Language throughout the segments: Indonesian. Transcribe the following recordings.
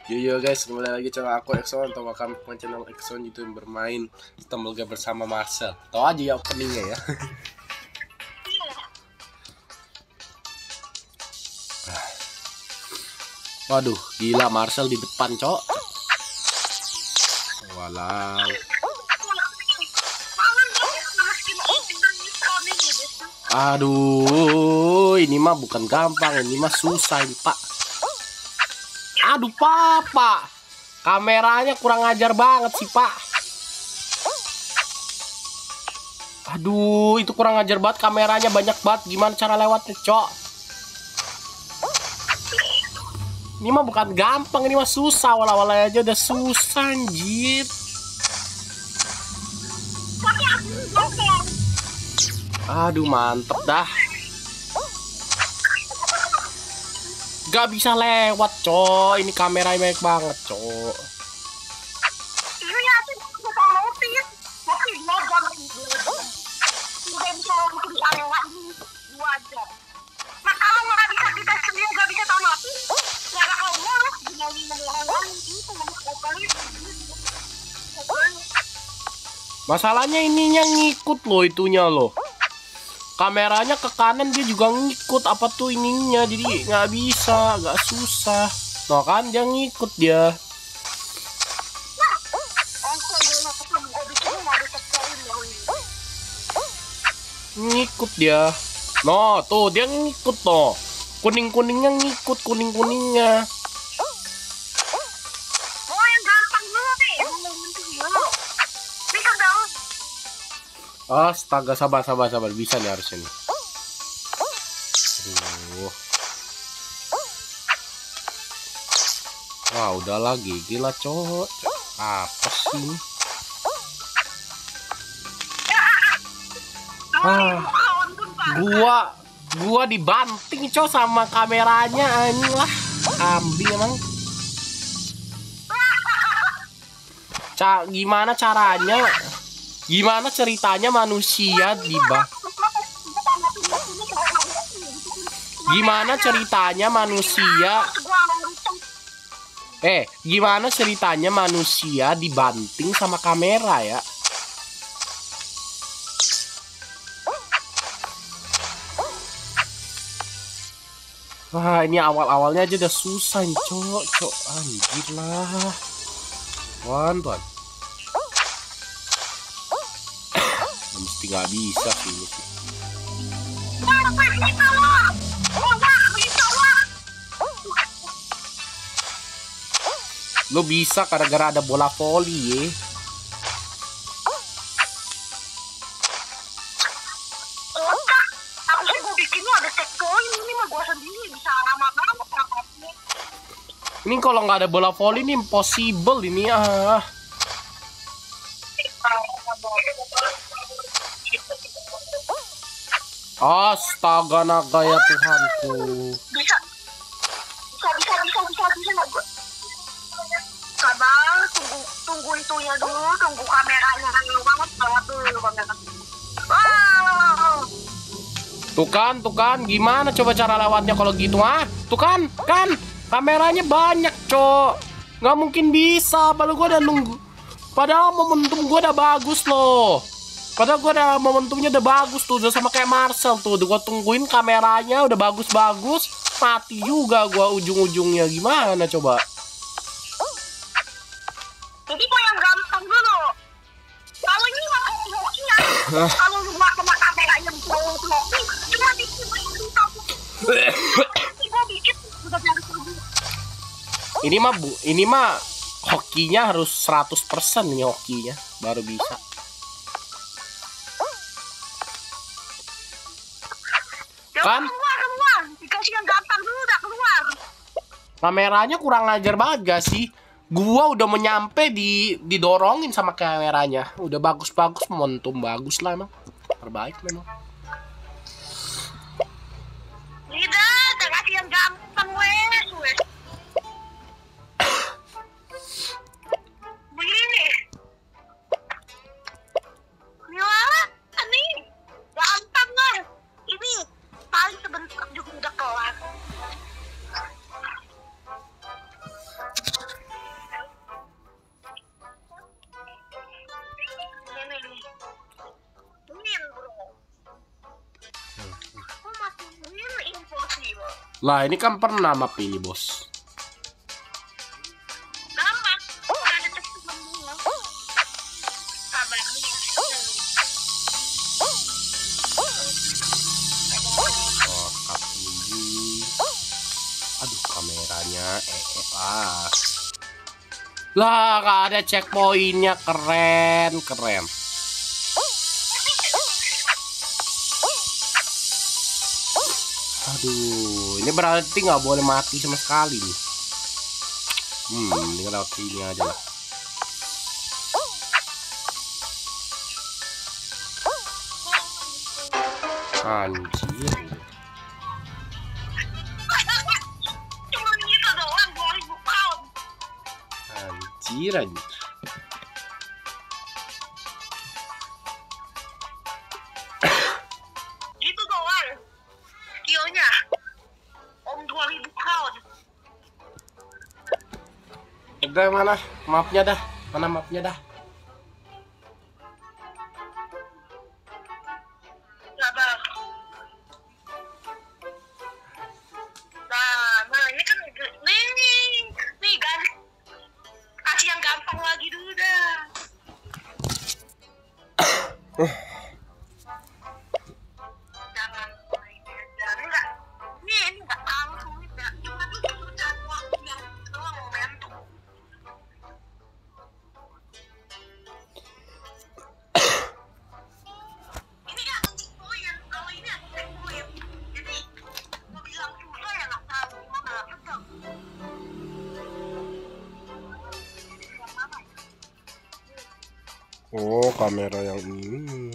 Yo guys, kembali lagi channel aku Exxon atau welcome ke channel Exxon itu yang bermain Stumblegar bersama Marcel. Tahu aja ya openingnya ya. Waduh, gila Marcel di depan, cok. Walau. Aduh, ini mah bukan gampang, ini mah susah ini, Pak. Aduh, Pak. Kameranya kurang ajar banget sih, Pak. Aduh, itu kurang ajar banget, kameranya banyak banget. Gimana cara lewatnya, cok? Ini mah bukan gampang, ini mah susah. Wala-wala aja udah susah, anjir. Aduh, mantep dah. Gak bisa lewat, cok. Ini kameranya banyak banget, cok. Masalahnya ininya ngikut loh, itunya loh. Kameranya ke kanan dia juga ngikut apa tuh ininya, jadi nggak bisa, agak susah. Nah kan dia ngikut dia. Ngikut dia. No tuh dia ngikut tuh. Kuning-kuningnya ngikut, kuning-kuningnya. Astaga, sabar. Bisa nih harusnya nih. Aduh. Wah, udah lagi. Gila, cowok. Apa sih? Gua dibanting, cowok, sama kameranya. Anjing lah. Ambil emang. Gimana caranya? Gimana ceritanya manusia Gimana ceritanya manusia dibanting sama kamera ya? Wah, ini awal-awalnya aja udah susah, cok. Anjir lah. Tuan. Mesti nggak bisa sih ini sih. Lo bisa gara-gara ada bola voli ya. Ini kalau nggak ada bola voli ini impossible ini ah. Astaga naga ya Tuhanku. Bisa. Sabar, tunggu itunya dulu, tunggu kameranya banget dulu kamera. Wow. Tuh kan, gimana coba cara lewatnya kalau gitu ah? Tuh kan, kameranya banyak, cok. Nggak mungkin bisa, padahal gua udah nunggu. Padahal momentum gua udah bagus loh. Momentumnya udah bagus tuh, udah sama kayak Marcel tuh. Udah gua tungguin kameranya udah bagus-bagus, mati juga gua ujung-ujungnya. Gimana coba? Jadi kok yang gampang dulu. Kalau ini mah hoki-hokinya. Kalau lu nggak sama kameranya bisa hoki, cuma bikin Ini mah hokinya harus 100% nih, hokinya baru bisa. Kan keluar. Dikasih yang gampang dulu udah keluar. Kameranya kurang ajar banget gak sih? Gua udah menyampe didorongin sama kameranya. Udah bagus-bagus, momentum bagus lah emang. Terbaik memang. Tidak, kasih yang gampang wes. Begini. Nih, gampang lah. Ini paling sebentar juga udah kelar. Lah ini kan pernah map ini bos. Lama. Udah ada tes semua. Sabar nih. Oh, cut ini. Aduh kameranya Lah gak ada checkpointnya, keren. Aduh, ini berarti nggak boleh mati sama sekali nih. Ini lewat sini aja lah. Anjir. Cuma gitu doang 2000 pound. Anjir. Gitu doang. Skillnya. Om 2000 pound. Udah mana mapnya dah? Mana mapnya dah? Sabar. Nah, ini kan nih kan. Kasih yang gampang lagi dulu dah. Jangan enggak. Ini enggak terlalu sulit ya. Cuma tuh susah waktu yang doang momentum. Ini kan checkpoint. Kalau ini ada checkpoint. Jadi mau bilang susah ya nggak tahu gimana. Betul. Yang mana ya? Oh, kamera yang ini.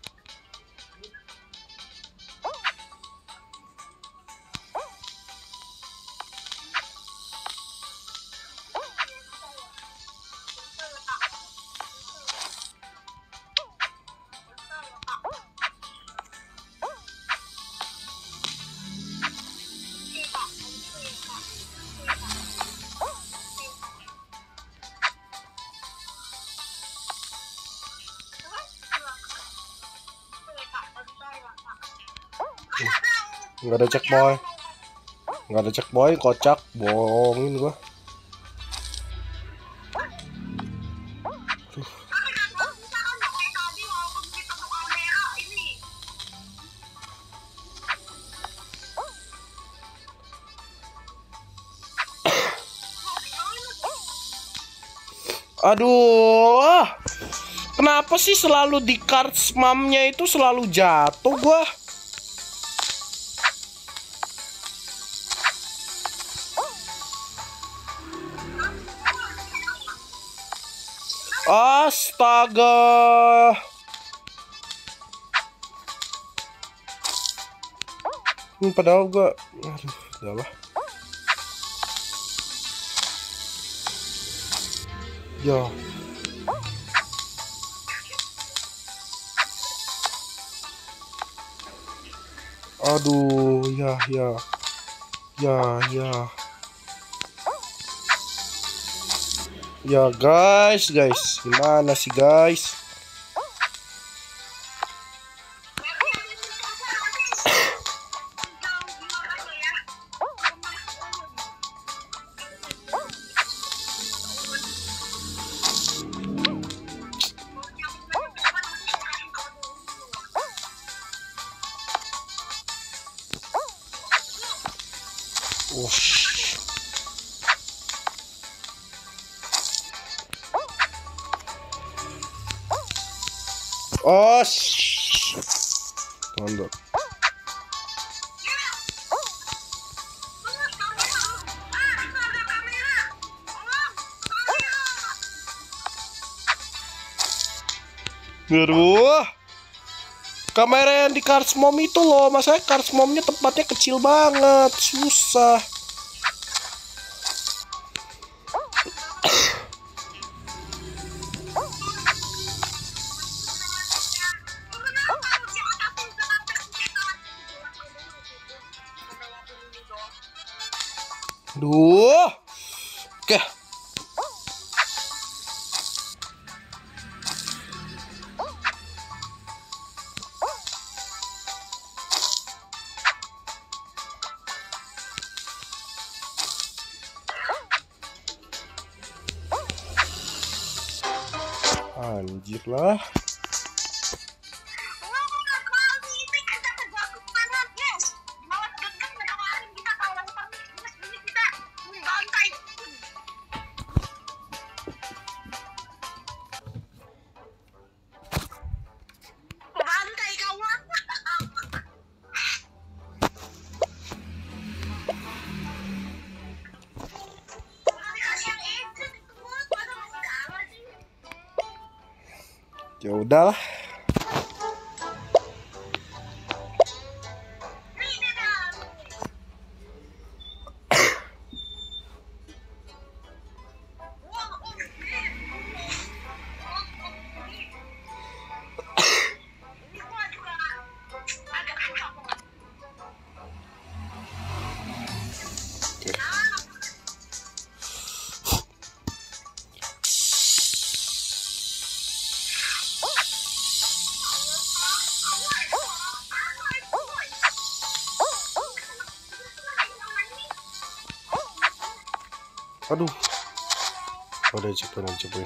Nggak ada checkpoint. Nggak ada checkpoint, kocak. Bohongin gua. Aduh, kenapa sih selalu di cards mamnya itu selalu jatuh gua? Astaga. Padahal gua, aduh, udahlah. Ya. Aduh, ya. Ya guys, gimana sih guys? Oh, tunduk. Aduh, kamera yang di cards mom itu loh, masalahnya cards momnya tempatnya kecil banget, susah. Duh, oke. Anjir lah. Ya udahlah. Aduh. Udah cobain.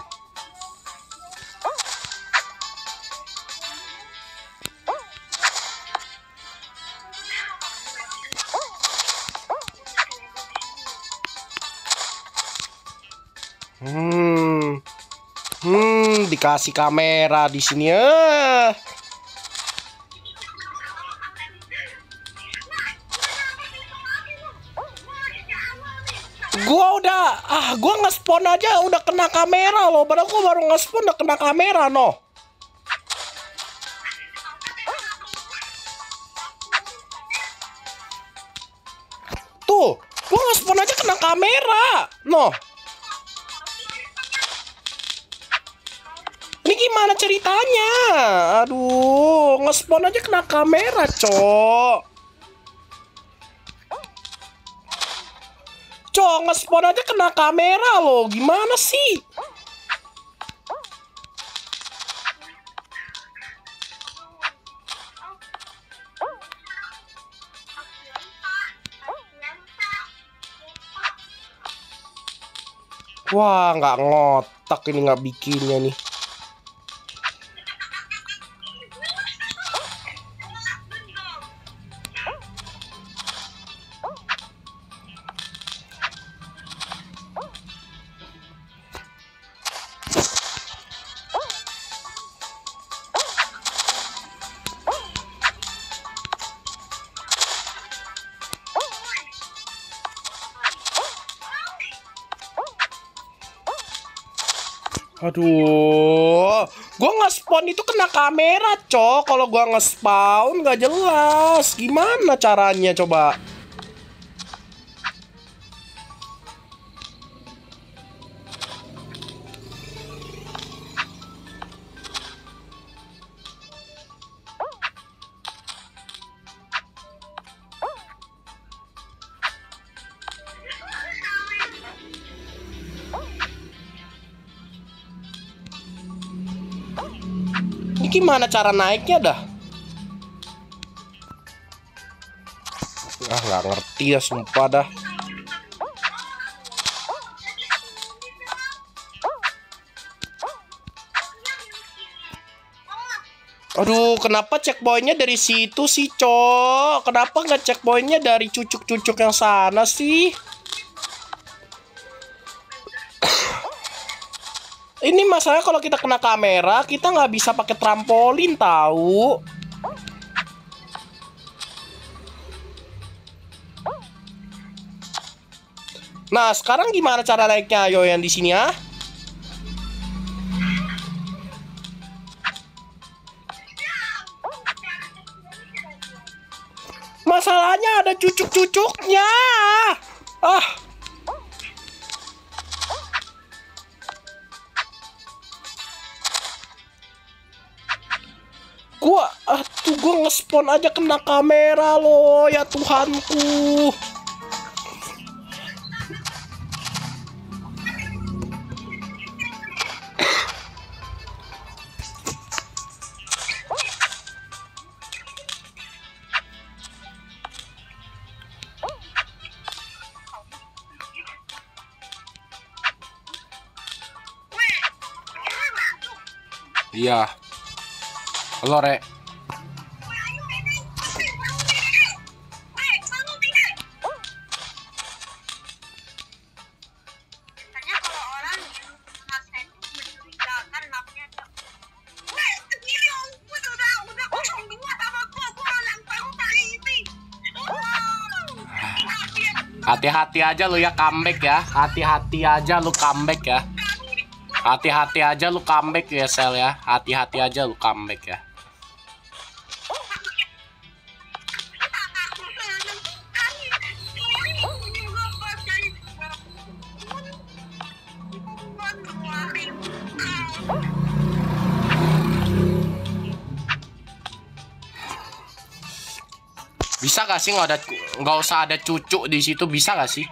Dikasih kamera di sini ya. Gua nge-spawn aja udah kena kamera loh. Padahal gua baru nge-spawn udah kena kamera noh. Tuh, gua nge-spawn aja kena kamera noh. Ini gimana ceritanya? Aduh, nge-spawn aja kena kamera, cok. Nge-spawn aja kena kamera loh. Gimana sih? Wah, nggak ngotak ini, nggak bikinnya nih. Aduh, gua nge-spawn itu kena kamera, cok. Kalau gua nge-spawn nggak jelas. Gimana caranya coba? Ini gimana cara naiknya dah? Nggak ngerti ya, sumpah dah. Aduh, kenapa checkpointnya dari situ sih, cok? Kenapa nggak checkpointnya dari cucuk-cucuk yang sana sih? Ini masalahnya kalau kita kena kamera, kita nggak bisa pakai trampolin tahu. Nah, sekarang gimana cara naiknya? Ayo yang di sini ya. Masalahnya ada cucuk-cucuknya. Gua nge-spawn aja kena kamera loh, ya Tuhanku. Iya. Halo, Rek. Hati-hati aja lu ya comeback ya. Hati-hati aja lu comeback ya. Hati-hati aja lu comeback ya, Sel ya. Hati-hati aja lu comeback ya. Bisa gak sih nggak usah ada cucu di situ, bisa gak sih?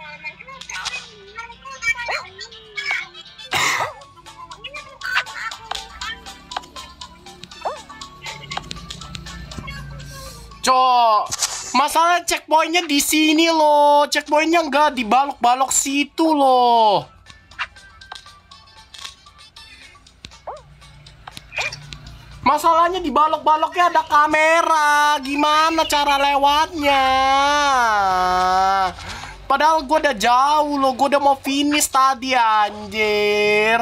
Cok, masalah checkpointnya di sini loh. Checkpointnya nggak di balok-balok situ loh. Masalahnya di balok-baloknya ada kamera. Gimana cara lewatnya? Padahal gue udah jauh loh. Gue udah mau finish tadi anjir.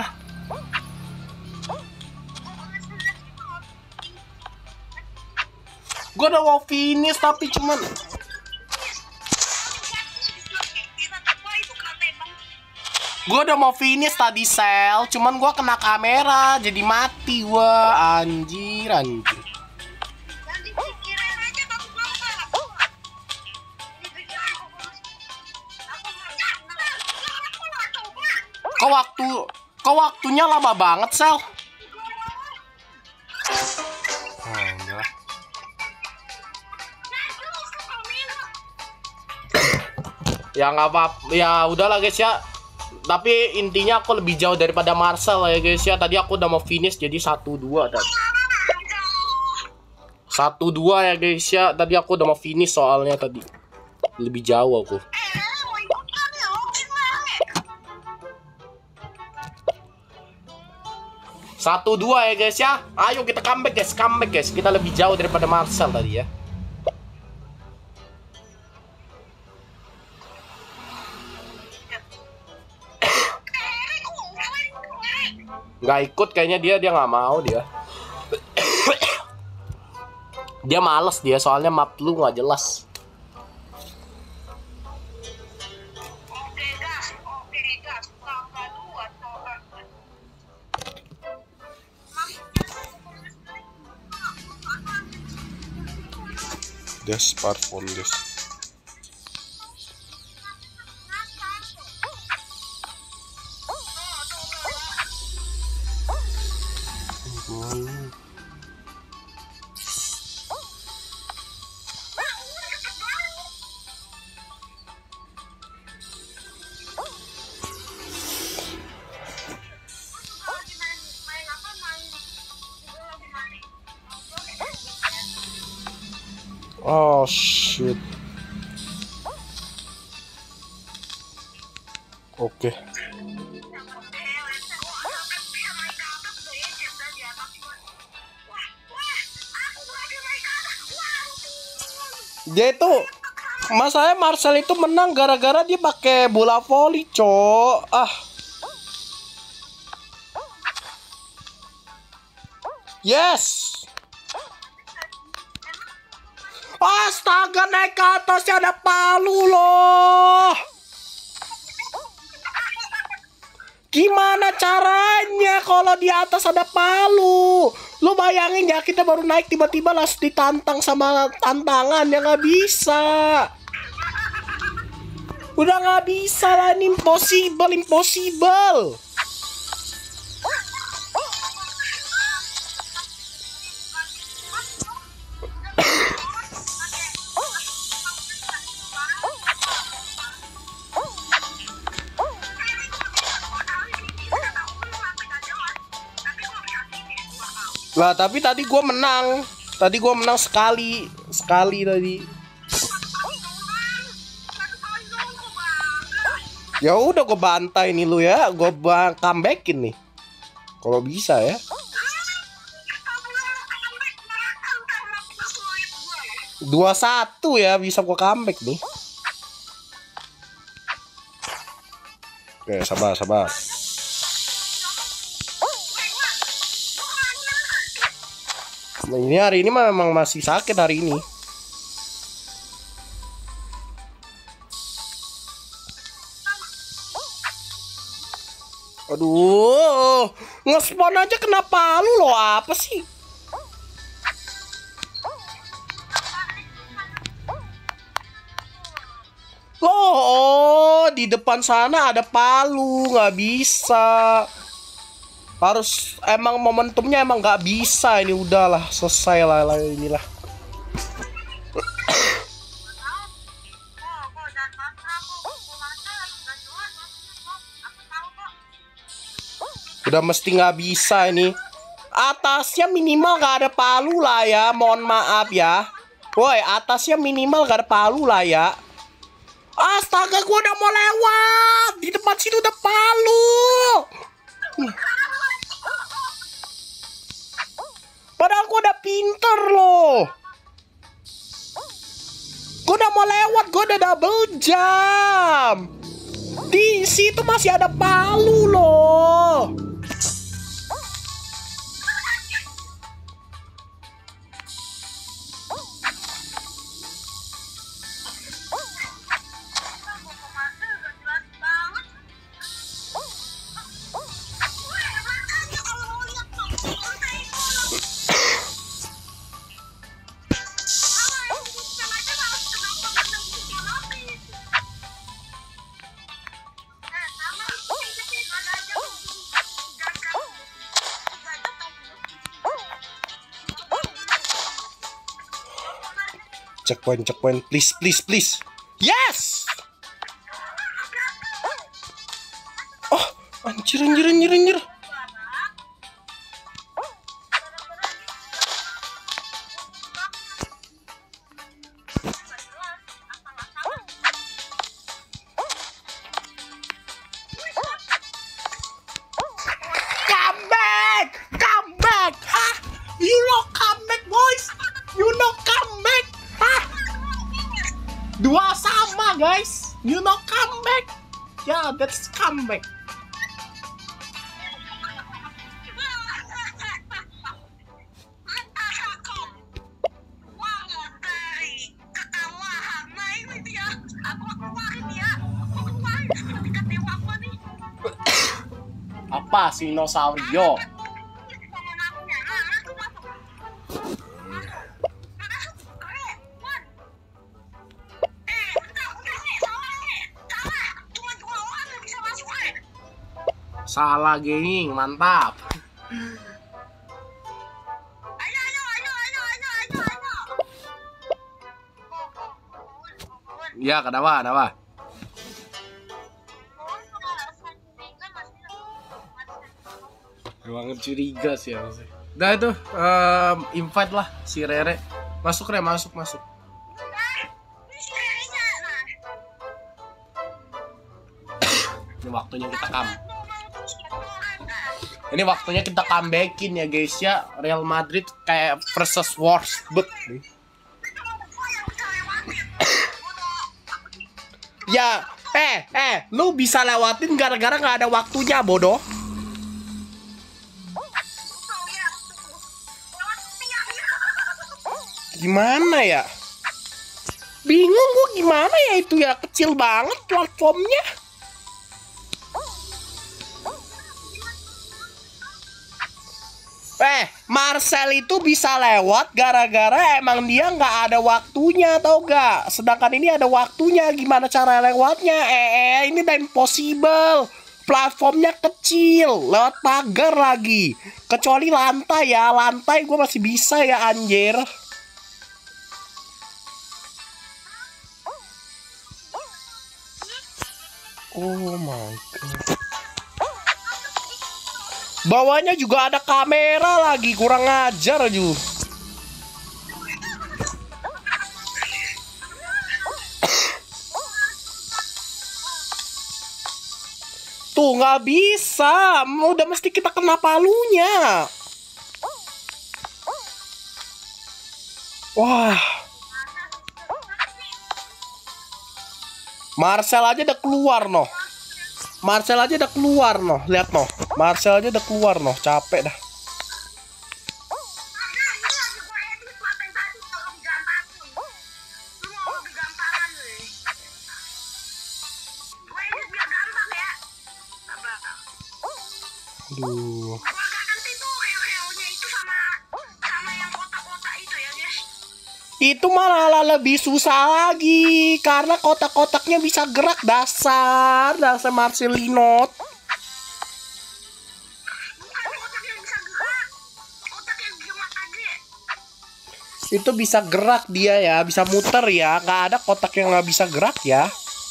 Gue udah mau finish tapi cuman gue udah mau finish tadi, Sel. Cuman gue kena kamera, jadi mati gua. Anjir. Kok waktunya lama banget, Sel? Enggak. Ya nggak apa-apa. Ya udahlah guys ya. Tapi intinya aku lebih jauh daripada Marcel ya guys ya. Tadi aku udah mau finish jadi 1-2 tadi. 1-2 ya guys ya. Tadi aku udah mau finish soalnya tadi. Lebih jauh aku. Satu dua ya guys ya. Ayo kita comeback guys. Kita lebih jauh daripada Marcel tadi ya. Nggak ikut kayaknya dia nggak mau dia. Dia males dia soalnya map lu nggak jelas. Des parfum des. Oh shit. Oke. Dia itu masalahnya Marcel itu menang gara-gara dia pakai bola voli, cok. Yes. Astaga, naik ke atasnya ada palu loh. Gimana caranya kalau di atas ada palu? Lu bayangin ya, kita baru naik tiba-tiba langsung ditantang sama tantangan yang nggak bisa. Udah nggak bisa lah, ini impossible. Lah tapi tadi gue menang. Sekali tadi. Ya udah gue bantai nih lu ya. Gue comebackin nih. Kalau bisa ya. 2-1 ya, bisa gua comeback nih. Oke, sabar, sabar. Nah, ini hari ini memang masih sakit hari ini. Aduh, nge-spawn aja kena palu loh, apa sih? Loh, oh, di depan sana ada palu, nggak bisa. Harus emang momentumnya emang nggak bisa, ini udahlah selesai lah inilah. Udah mesti nggak bisa ini. Atasnya minimal nggak ada palu lah ya, mohon maaf ya. Woi, atasnya minimal nggak ada palu lah ya. Astaga, gua udah mau lewat. Di depan situ udah palu. Padahal gua udah pinter loh. Gua udah mau lewat, gua udah double jump. Di situ masih ada palu loh. Checkpoint, please, please, please. Yes! Oh, anjir. Come back! Ah, you know come back, boys. You know come back. Ah, 2-2 guys. You know come back. Yeah, that's comeback. Apa sinosaurio? Salah gaming, mantap. Ya, kenapa? Emang curiga sih harusnya. Udah itu, invite lah si Rere. Masuk. Ini waktunya kita Ini waktunya kita comebackin ya guys ya. Real Madrid kayak versus Wolfsburg. Ya, lu bisa lewatin gara-gara nggak ada waktunya, bodoh. Gimana ya? Bingung gua gimana ya, itu ya kecil banget platformnya. Marcel itu bisa lewat gara-gara emang dia nggak ada waktunya, tau gak? Sedangkan ini ada waktunya, gimana cara lewatnya? Ini udah impossible. Platformnya kecil, lewat pagar lagi. Kecuali lantai ya, lantai gue masih bisa ya anjir. Oh my god. Bawahnya juga ada kamera lagi, kurang ajar aja. Tuh nggak bisa, udah mesti kita kena palunya. Wah. Marcel aja udah keluar noh. Marcel aja udah keluar noh. Lihat noh. Marcel aja udah keluar noh. Capek dah. Aduh. Itu malah lebih susah lagi karena kotak-kotaknya bisa gerak dasar Marcelinot. Itu bisa gerak dia ya, bisa muter ya. Nggak ada kotak yang nggak bisa gerak ya.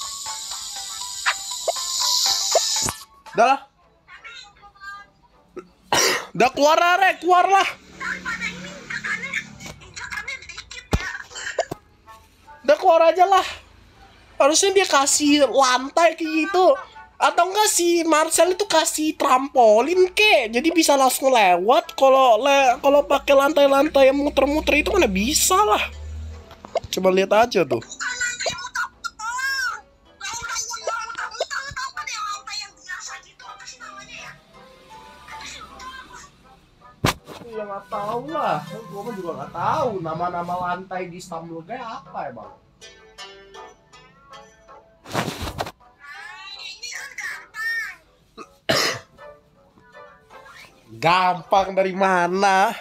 Udah lah. Udah keluar lah, keluar lah. Udah keluar aja lah. Harusnya dia kasih lantai kayak gitu. Atau enggak si Marcel itu kasih trampolin kek. Jadi bisa langsung lewat. Kalau pakai lantai-lantai yang muter-muter itu mana bisa lah. Coba lihat aja tuh. Ya nggak tahu lah, gue juga nggak tahu nama-nama lantai di Istanbul kayak apa emang. Gampang dari mana?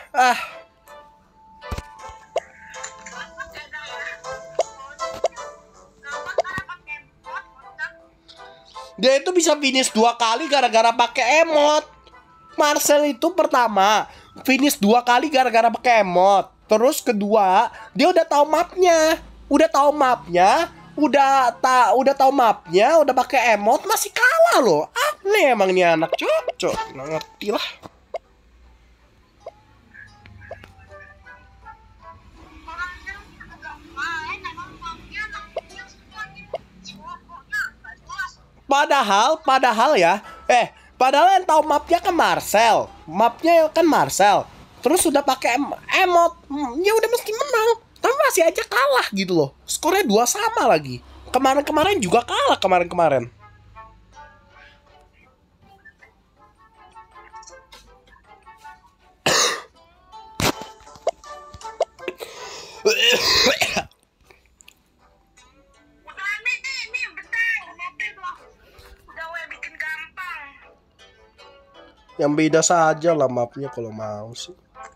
Dia itu bisa finish 2 kali gara-gara pakai emot. Marcel itu pertama finish 2 kali gara-gara pakai emot. Terus kedua, dia udah tahu mapnya. Udah tahu mapnya, udah pakai emot masih kalah loh. Aneh emang nih anak cocok. Nggak ngerti lah. Padahal ya, padahal yang tahu mapnya kan Marcel. Mapnya kan Marcel. Terus udah pakai emot. Ya udah mesti menang. Tapi masih aja kalah gitu loh. Skornya 2 sama lagi. Kemarin-kemarin juga kalah kemarin-kemarin. Yang beda saja lah mapnya kalau mau sih.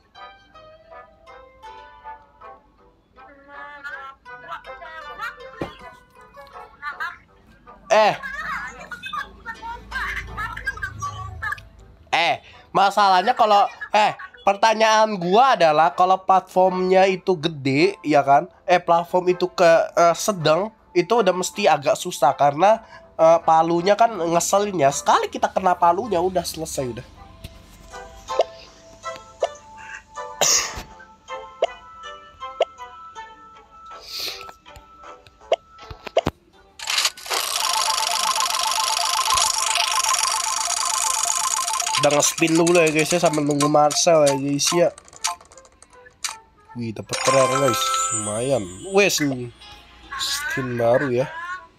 Masalahnya kalau pertanyaan gua adalah kalau platformnya itu gede ya kan, platform itu sedang, itu udah mesti agak susah karena palunya kan ngeselin ya. Sekali kita kena palunya udah selesai udah. Udah nge-spin dulu ya guys ya sambil nunggu Marcel ya guys ya. Wih dapet rare guys, lumayan. Wes nih skin baru ya.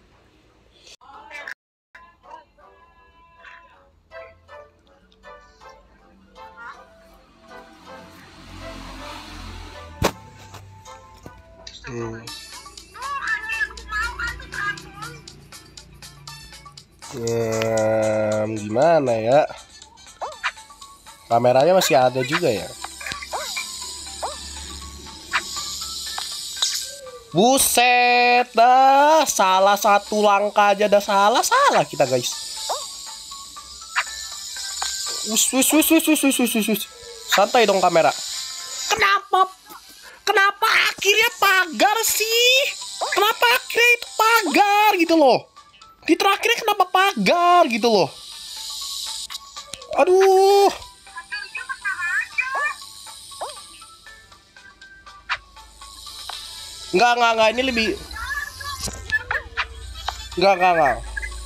Gimana ya? Kameranya masih ada juga ya. Buset dah, salah satu langkah aja dah salah kita guys. Santai dong kamera. Kenapa akhirnya pagar sih? Kenapa akhirnya itu pagar gitu loh? Di terakhirnya kenapa pagar gitu loh? Aduh. Enggak, ini lebih. Enggak.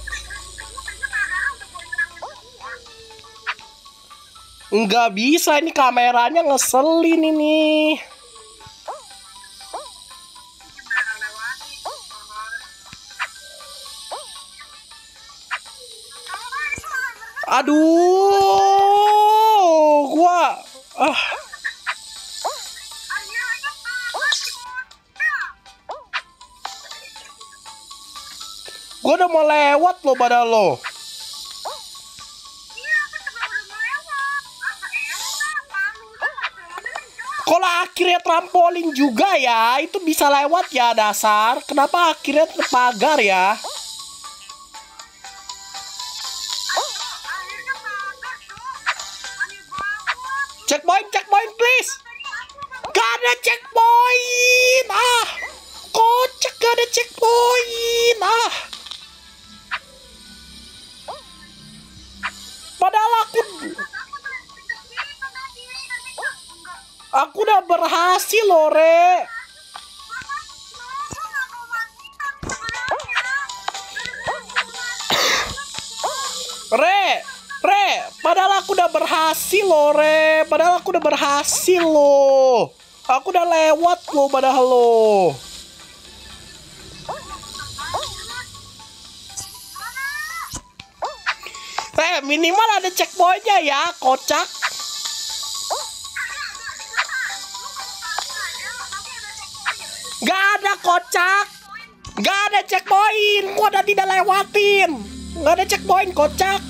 Enggak bisa, ini kameranya ngeselin ini. Aduh, gua gua udah mau lewat lo pada lo. Kalau akhirnya trampolin juga ya, itu bisa lewat ya dasar. Kenapa akhirnya terpagar ya? Checkpoint please. Gak ada checkpoint. Kocak gak ada checkpoint. Padahal aku udah berhasil loh, Re. Padahal aku udah berhasil loh, Re. Aku udah lewat loh padahal lo. Re, minimal ada checkpointnya ya, kocak. Gak ada kocak. Gak ada checkpoint. Gua udah tidak lewatin. Gak ada checkpoint, kocak.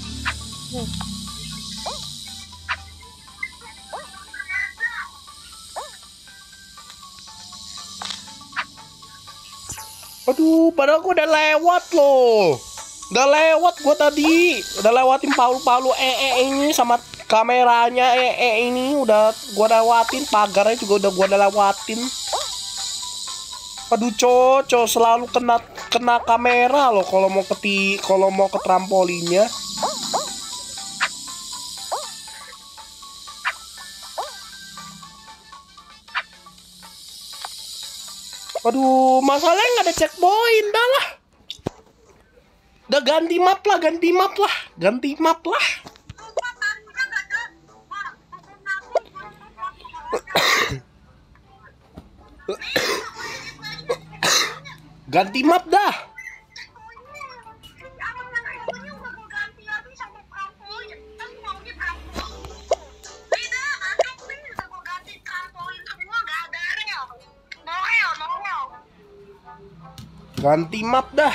Aduh, padahal gua udah lewat loh. Udah lewat gua tadi. Udah lewatin palu-palu ini sama kameranya ini. Udah gua lewatin. Pagarnya juga udah gua lewatin. Aduh, cocok selalu kena kamera loh kalau mau ke trampolinnya. Aduh, masalahnya nggak ada checkpoint dah lah. Udah ganti map lah. Ganti map dah. Ganti map dah.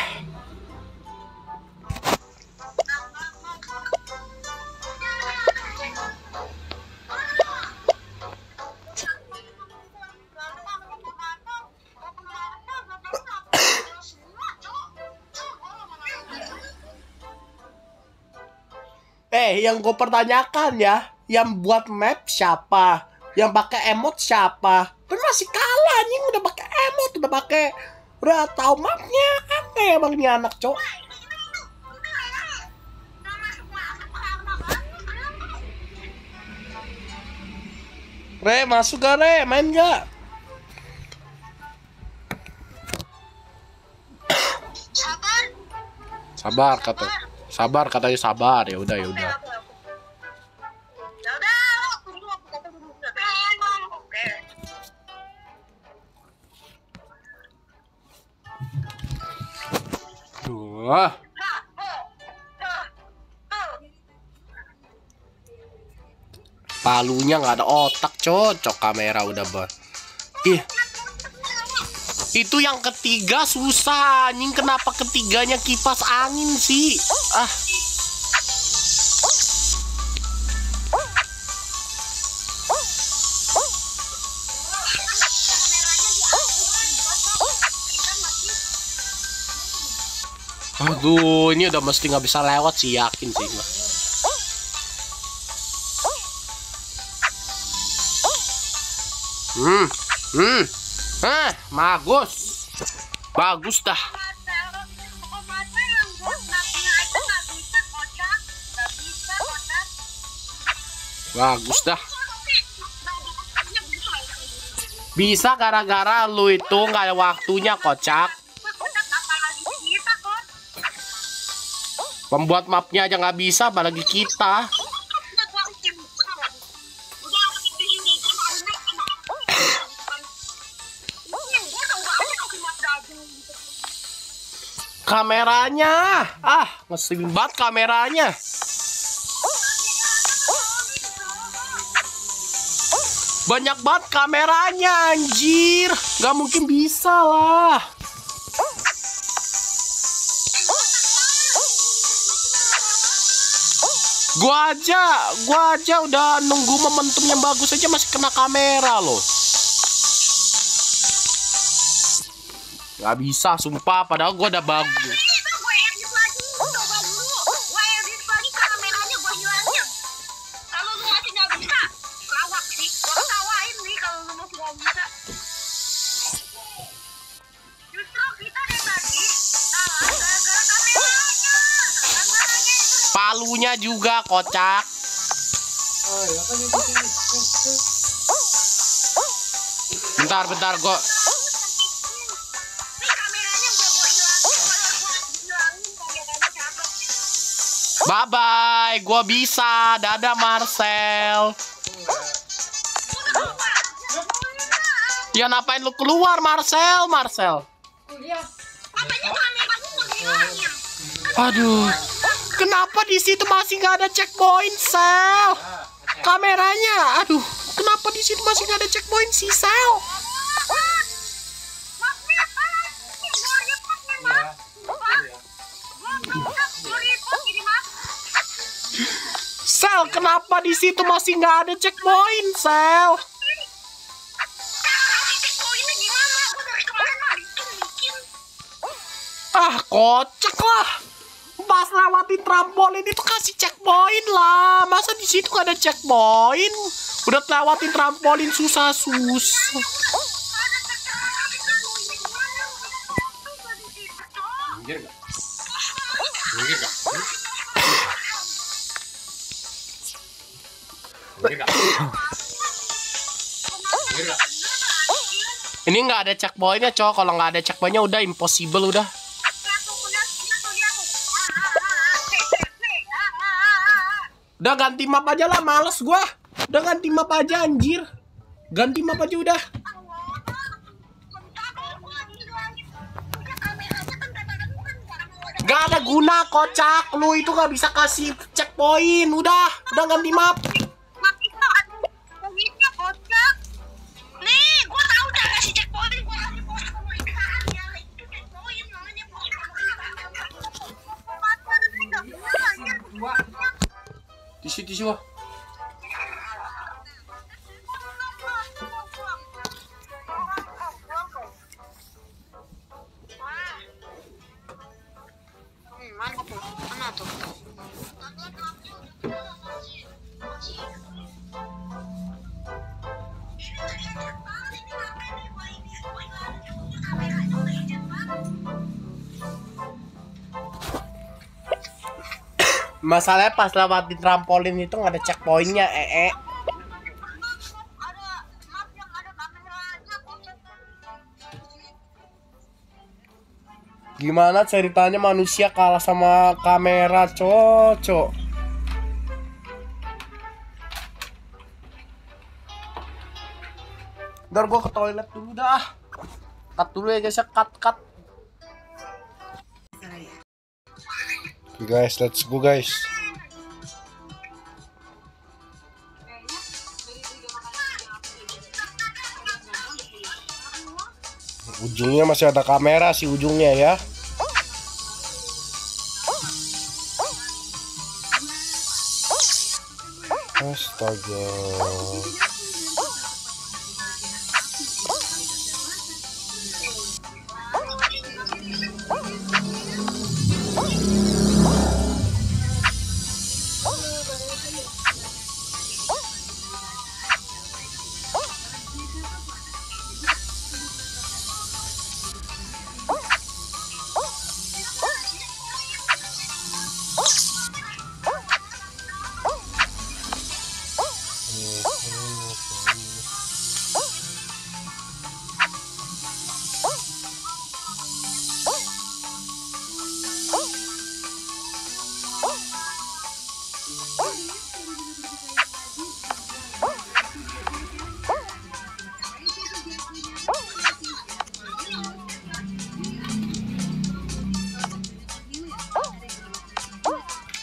Yang gue pertanyakan ya, yang buat map siapa? Yang pakai emot siapa? Kan masih kalah anjing, udah pakai emot, udah tahu mapnya. Aneh emang ini anak, cok. Re, masuk gak, Re? Main gak? Sabar katanya sabar. Ya udah. Duh. Palunya nggak ada otak, cocok kamera udah Itu yang ketiga susah anjing, kenapa ketiganya kipas angin sih? Aduh, ini udah mesti nggak bisa lewat sih, yakin sih gua. Bagus dah. Bisa gara-gara lu itu nggak ada waktunya, kocak. Pembuat mapnya aja nggak bisa, apalagi kita. Kameranya, ngeselin banget kameranya. Banyak banget kameranya anjir. Gak mungkin bisa lah. Gua aja udah nunggu momentum yang bagus aja masih kena kamera loh. Gak bisa sumpah, padahal gua udah bagus. Palunya juga kocak. Bentar gua. Bye bye, gua bisa. Dadah Marcel. Ya ngapain lu keluar Marcel? Aduh. Kenapa di situ masih nggak ada checkpoint, Sel? Kameranya, aduh, kenapa di situ masih nggak ada checkpoint sih, Sel? Sel, kenapa di situ masih nggak ada checkpoint, Sel? Ah, kocak lah. Pas lewatin trampolin itu kasih checkpoint lah. Masa di situ gak ada checkpoint? Udah lewatin trampolin susah. Ini nggak ada checkpointnya, cowok. Kalau nggak ada checkpointnya udah impossible udah. Udah ganti map aja lah, males gua. Udah ganti map aja anjir. Ganti map aja udah. Gak ada guna kocak. Lu itu gak bisa kasih checkpoint. Udah ganti map. Nih, gua tahu udah kasih checkpoint. Gua kasih pos pemeriksaan ya. Itu checkpoint namanya pos pemeriksaan. Tisu. Mana tuh? Masalahnya pas lewatin trampolin itu nggak ada checkpointnya, Gimana ceritanya manusia kalah sama kamera, cocok? Ntar gua ke toilet dulu dah. Cut dulu ya guys ya, cut. Guys, let's go guys. Ujungnya masih ada kamera sih ujungnya ya. Astaga.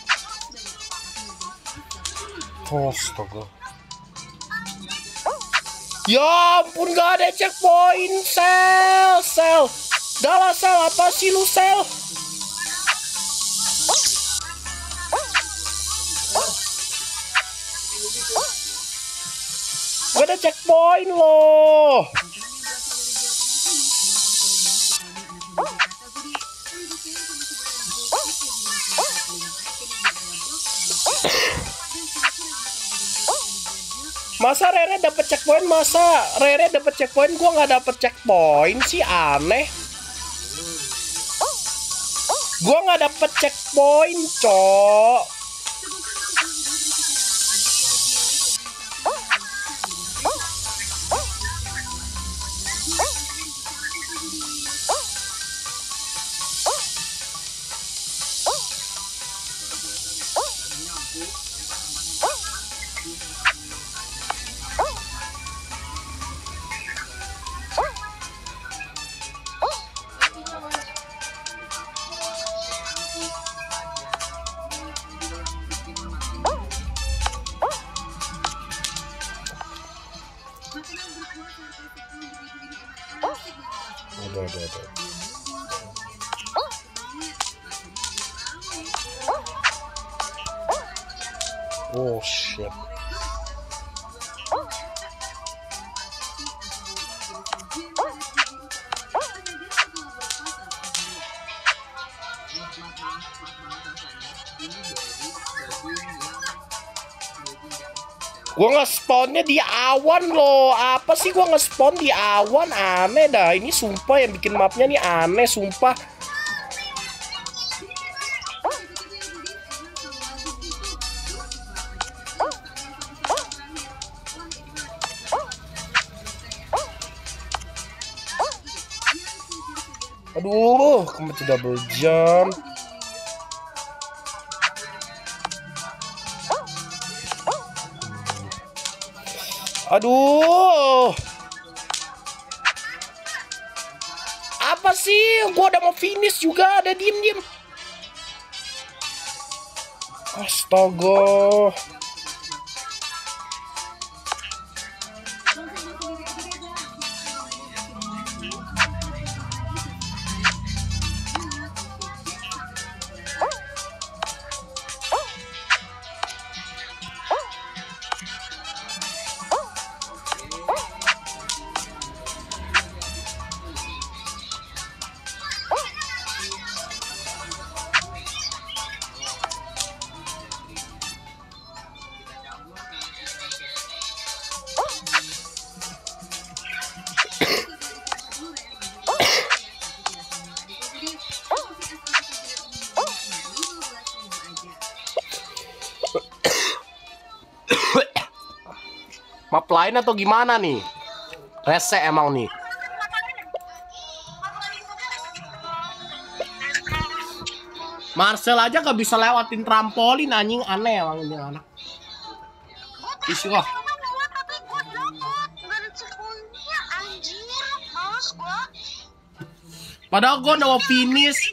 Astaga. Ya ampun, gak ada checkpoint. Sel. Dah lah, Sel, apa sih lu, Sel? Gak ada checkpoint loh. Masa Rere dapet checkpoint, gua nggak dapet checkpoint sih, aneh. Gua nggak dapet checkpoint, cok. Ada. Oh shit. Gua nge-spawnnya di awan loh. Apa sih gua nge-spawn di awan? Aneh dah. Ini sumpah yang bikin mapnya nih aneh, sumpah. Aduh, kemet double jump. Aduh. Apa sih? Gua udah mau finish juga. Ada diem. Astaga. Map lain atau gimana nih? Rese emang nih. Marcel aja gak bisa lewatin trampolin, anjing. Aneh emang ini anak. Isi kok. Padahal gue udah mau finish.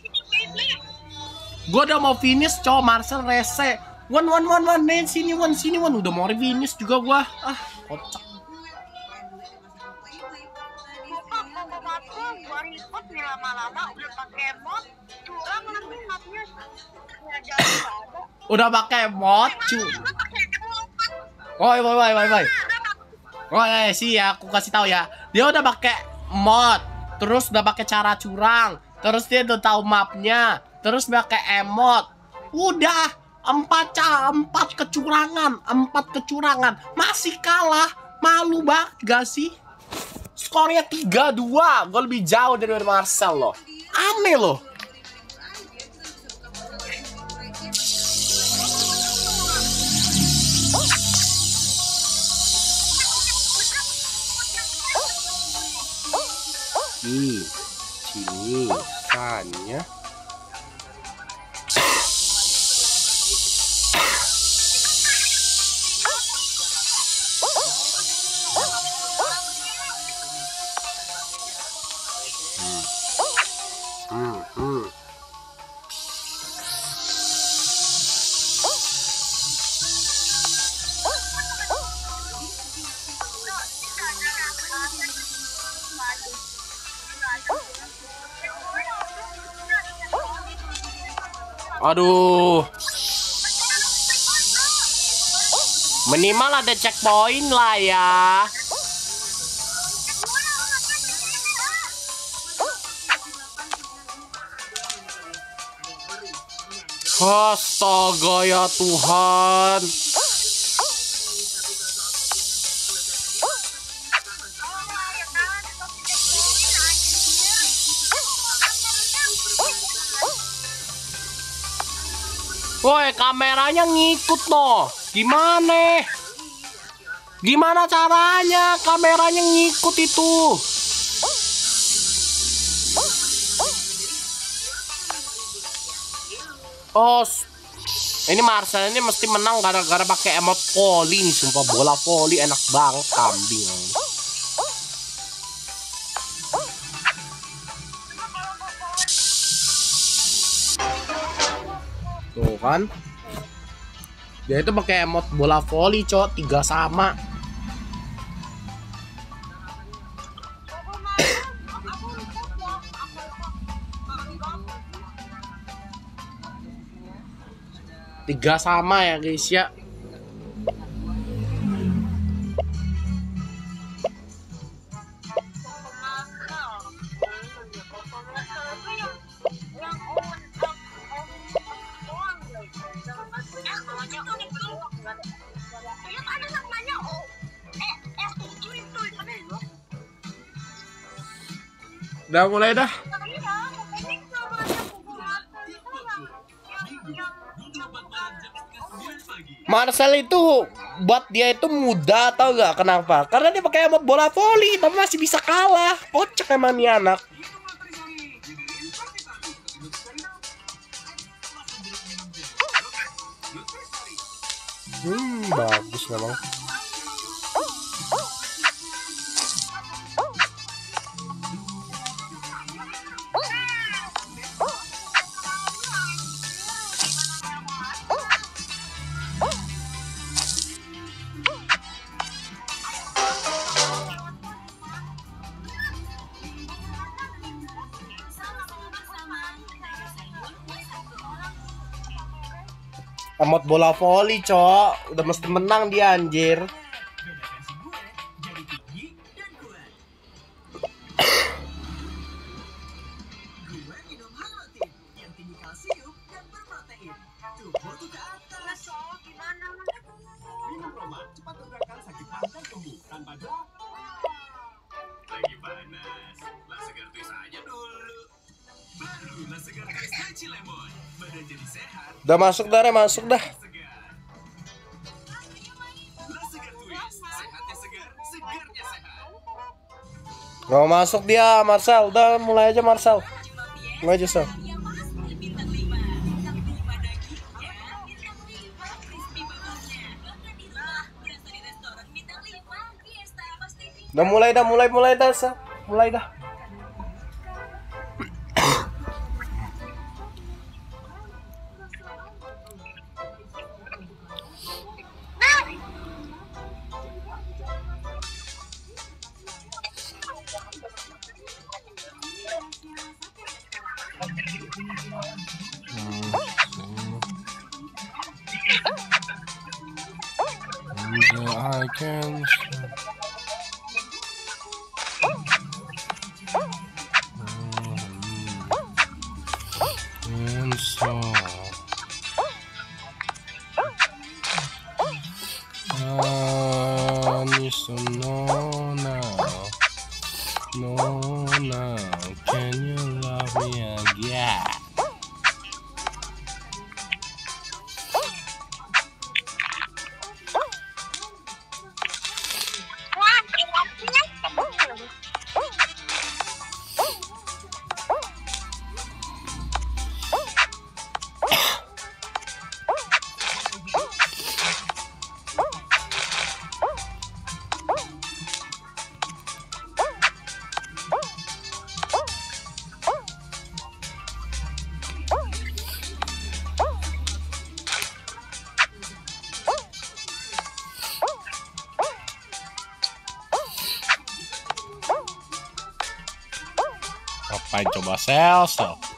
Cowok Marcel rese. One, sini one. Udah mau finish juga gua. Ah, kocak. Udah pakai mod, cu. Woi. Woi, sih ya, aku kasih tahu ya. Dia udah pakai mod, terus udah pakai cara curang, terus dia udah tahu mapnya, terus pakai emot. Udah 4 kecurangan masih kalah. Malu banget gak sih? Skornya 3-2. Gue lebih jauh dari Marcel loh. Aneh loh. Sini tanya. Aduh. Minimal ada checkpoint lah ya. Astaga ya Tuhan. Woi, kameranya ngikut no. Gimana? Gimana caranya kameranya ngikut itu? Oh, ini Marcel ini mesti menang gara-gara pakai emot volley nih, sumpah bola volley enak banget kambing. Tuh kan, dia itu pakai emot bola volley cok, 3 sama. Tiga sama ya guys ya. Udah mulai dah. Marcel itu buat dia itu mudah, tau gak kenapa? Karena dia pakai emot bola voli tapi masih bisa kalah. Kocak emang nih anak. Bagus memang. Emot bola voli, cok. Udah mesti menang dia, anjir. Lagi panas, Lasegar Twist aja dulu. Baru Lasegar Twist Leci Lemon. Badan jadi sehat. Udah masuk dah, masuk dah. Lasegar Twist, sehatnya segar, segarnya sehat. Gak mau masuk dia, Marcel. Udah mulai aja Marcel. Mulai aja, Sel. Udah mulai dah, Sel. Mulai dah. I can and so I need to know now. No, now, can you love me again? Ngapain coba sel?